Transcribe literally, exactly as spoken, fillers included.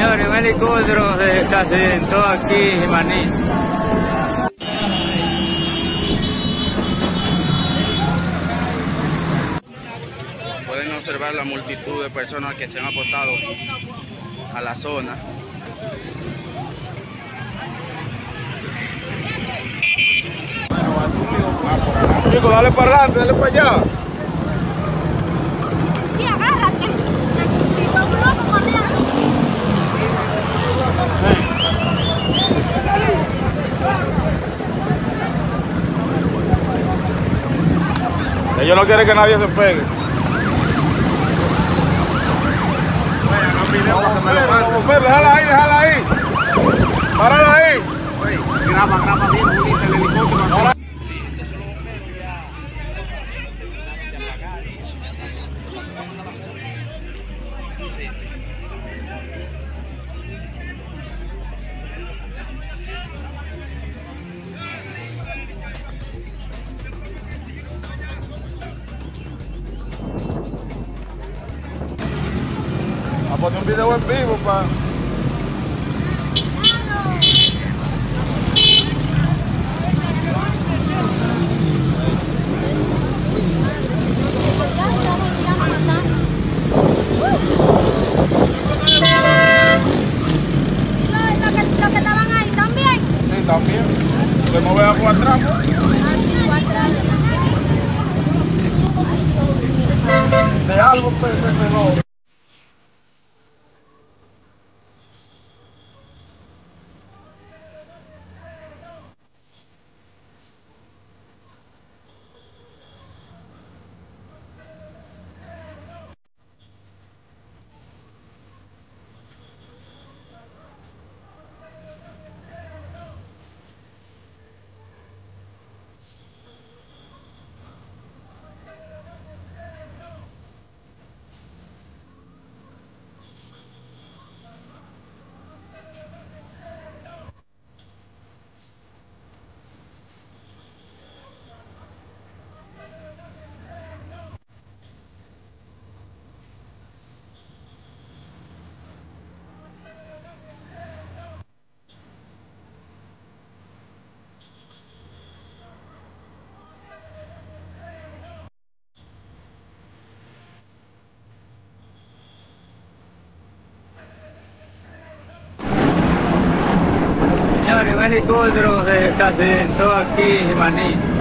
Señores, un helicóptero se accidentó aquí en Maní. Pueden observar la multitud de personas que se han apostado a la zona. Chico, dale para adelante, dale para allá. Sí, agárrate. Un loco corriendo. Ellos no quieren que nadie se pegue. Déjala ahí, déjala ahí. Párala ahí. Graba, graba bien, Ulises, el helicóptero. A poner un video en vivo pa. Los que estaban ahí también. Sí, también. Se mueve hacia atrás. De algo pues se pegó. Señores, un helicóptero se accidentó aquí en Maní.